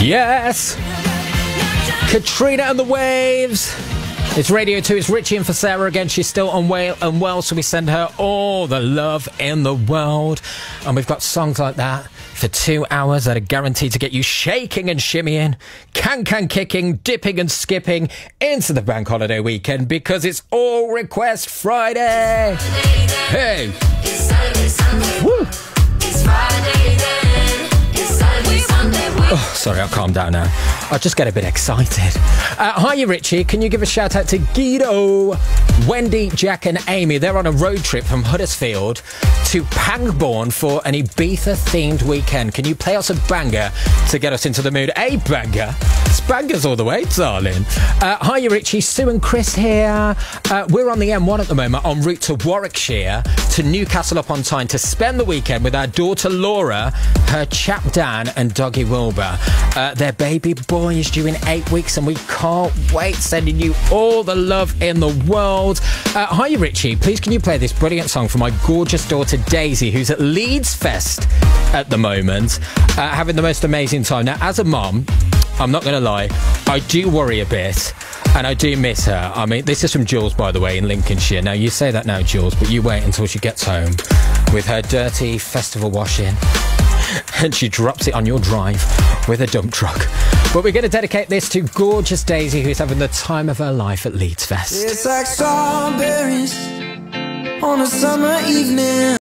Yes! Katrina and the Waves. It's Radio 2. It's Richie and for Sarah again. She's still unwell, so we send her all the love in the world. And we've got songs like that for 2 hours that are guaranteed to get you shaking and shimmying, can kicking, dipping and skipping into the bank holiday weekend because it's All Request Friday. Hey! Woo! Oh, sorry, I'll calm down now. I'll just get a bit excited. Hiya, Richie. Can you give a shout out to Guido, Wendy, Jack and Amy? They're on a road trip from Huddersfield to Pangbourne for an Ibiza-themed weekend. Can you play us a banger to get us into the mood? A banger? It's bangers all the way, darling. Hiya, Richie. Sue and Chris here. We're on the M1 at the moment, en route to Warwickshire, to Newcastle upon Tyne to spend the weekend with our daughter Laura, her chap Dan and doggy Wilbur. Their baby boy is due in 8 weeks and we can't wait. Sending you all the love in the world. Hi Richie, please can you play this brilliant song for my gorgeous daughter Daisy, who's at Leeds Fest at the moment, having the most amazing time. Now as a mum, I'm not going to lie, I do worry a bit and I do miss her. I mean, this is from Jules, by the way, in Lincolnshire. Now you say that now, Jules, but you wait until she gets home with her dirty festival washing and she drops it on your drive with a dump truck. But we're going to dedicate this to gorgeous Daisy, who's having the time of her life at Leeds Fest. It's like strawberries on a summer evening.